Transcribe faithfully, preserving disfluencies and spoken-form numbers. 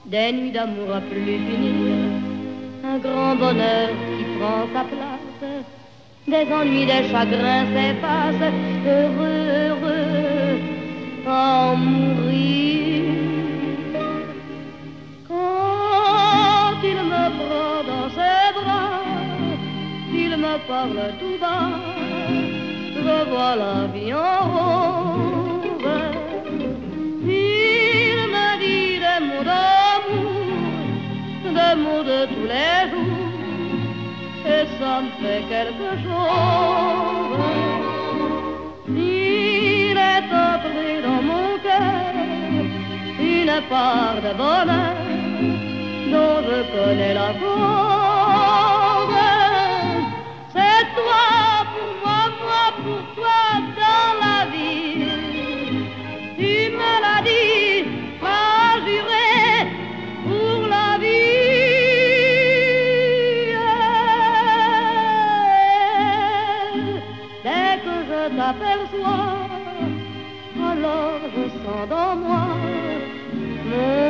des nuits d'amour à plus finir, un grand bonheur qui prend sa place, des ennuis, des chagrins s'effacent, heureux, heureux, à en mourir. Quand il me prend dans ses bras, il me parle tout bas, je vois la vie en rose. Il me dit des mots d'amour, des mots de tous les jours, et ça me fait quelque chose. Il est entré dans mon cœur une part de bonheur dont je connais la cause. C'est toi pour moi, moi pour toi dans la vie. Tu me l'as dit, m'as juré pour la vie. Dès que je t'aperçois, alors je sens dans moi mon